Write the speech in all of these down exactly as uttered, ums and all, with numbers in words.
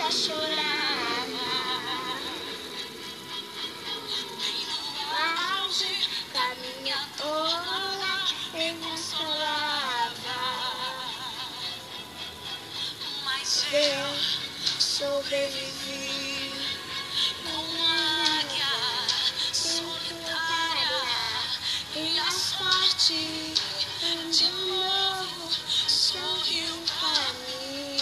chorava. Nem no auge da minha tola me consolava. Mas eu sobrevivi. Uma águia solitária e a sorte de novo sorriu pra mim.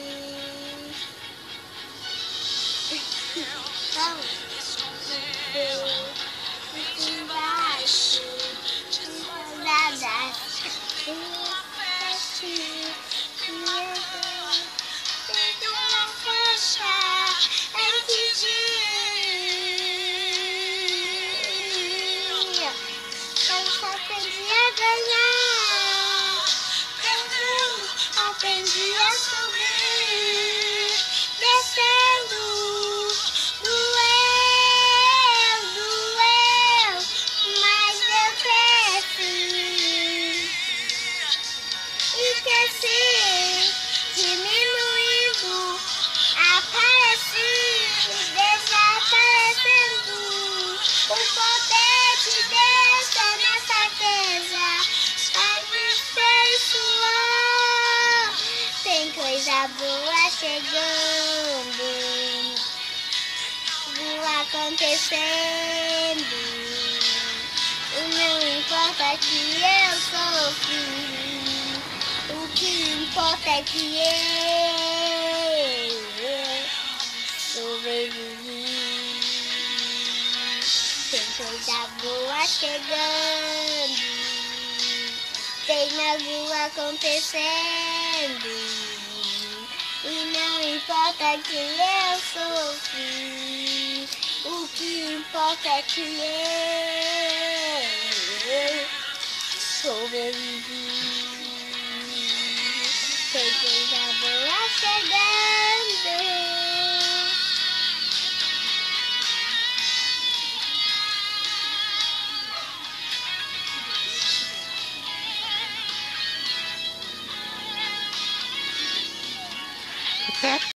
Então, eu fiquei embaixo de rodadas e uma festa que eu peguei uma faixa antes de ir. Eu só aprendi a ganhar, perdendo, aprendi a subir, descendo, doeu, doeu, mas eu cresci e cresci, diminuindo, apareci, desaparecendo. O poder de Deus é na certeza, aperfeiçoar. Tem coisa boa chegando, boa acontecendo. Não importa que eu sofri, o que importa é que eu sobrevivi. Tem coisa boa chegando, tem algo acontecendo. E não importa que eu sofri, o que importa é que eu sobrevivi. Tem coisa boa chegando. Okay.